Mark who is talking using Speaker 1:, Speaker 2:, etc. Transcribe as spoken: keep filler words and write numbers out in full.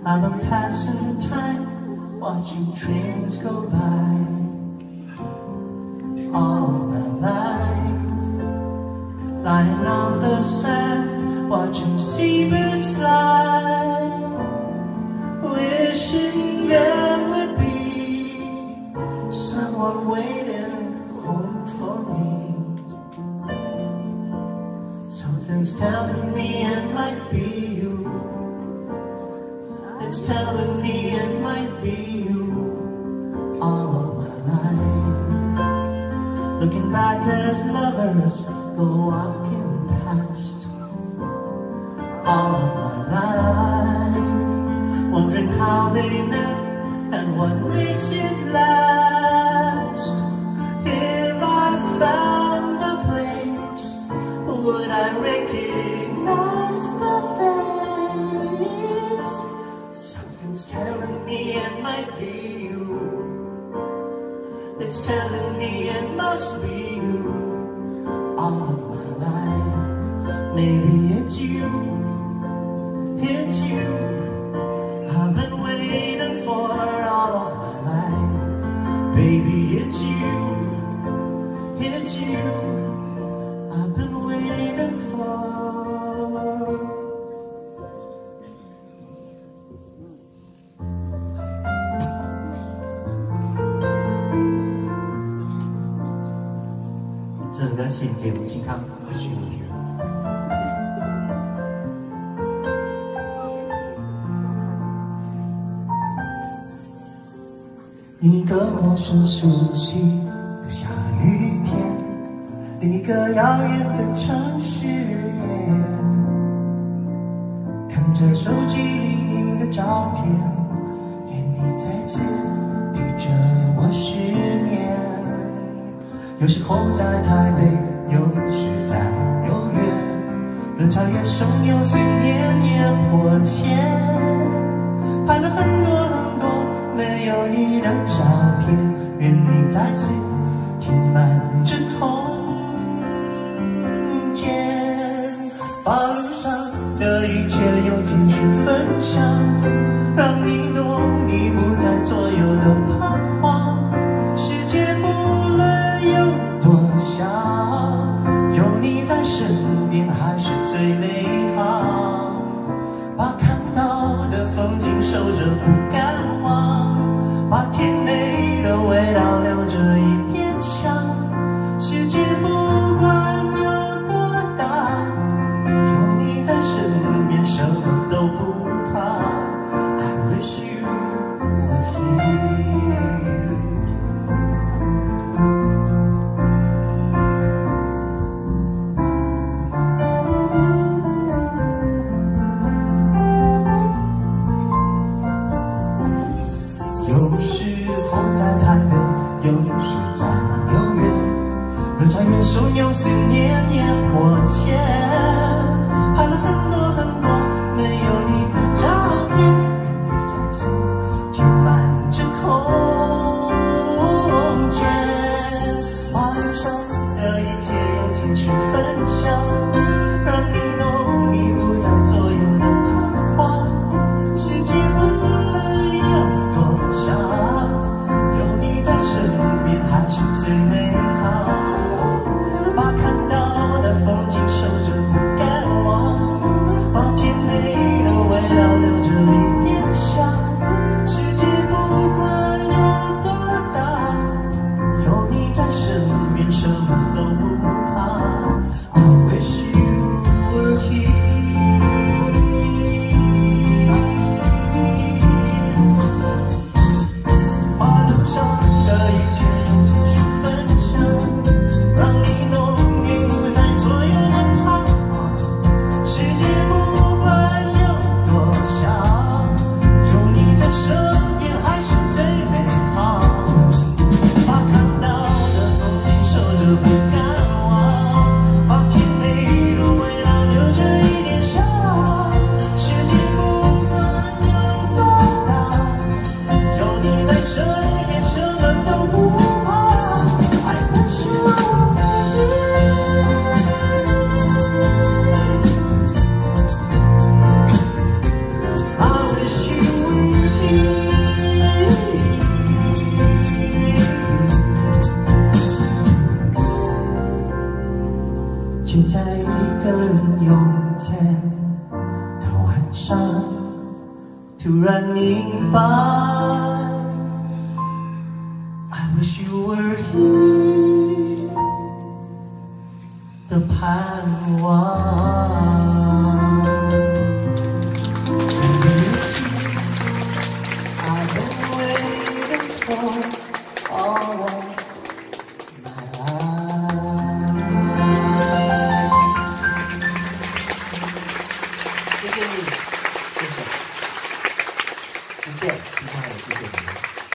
Speaker 1: I've been passing time, watching trains go by. All my life, lying on the sand, watching seabirds fly, wishing there would be someone waiting home for me. Something's telling me it might be you. It's telling me it might be you. All of my life, looking back as lovers go walking past. All of my life, wondering how they met and what makes it last. If I found the place, would I recognize the face? Something's telling me it might be you. It's telling me it must be you. All of my life, maybe it's you, it's you. I've been waiting for all of my life. Baby, it's you, it's you. I've been waiting for. 这首歌献给吴金康，我是吴天。一个陌生熟悉的下雨天，一个遥远的城市，看着手机里你的照片，愿你再次陪着我失眠。有时候在台北，有时在纽约，人潮也汹涌，思念也迫切，拍了很多很多没有你的照片，愿你再次填满这空间，把路上的一切用情绪分享，让你懂你不再左右的彷徨。世界不论有多小，有你在身边还是最美好。把看到的风景守着不敢忘，把甜美的味道留着一点香。世界不管有多大，有你在身边，什么都不怕。I wish you were here。有时候在台北，有时在纽约，人潮也汹涌，思念也迫切，拍了很多很多没有你的照片，愿你再次填满这空间，把路上的一切用情绪分享，让你懂你不再左右的彷徨。世界不论有多小，有你在身边还是最美好。把看到的风景守着不敢忘，把甜美的味道留着一点香。世界不管有多大，有你在身边，什么都不怕。 就在一个人用餐的晚上，突然明白 I wish you were here 的盼望。I've been waiting for all of my life。谢谢你，谢谢，谢谢，其他人谢谢你们。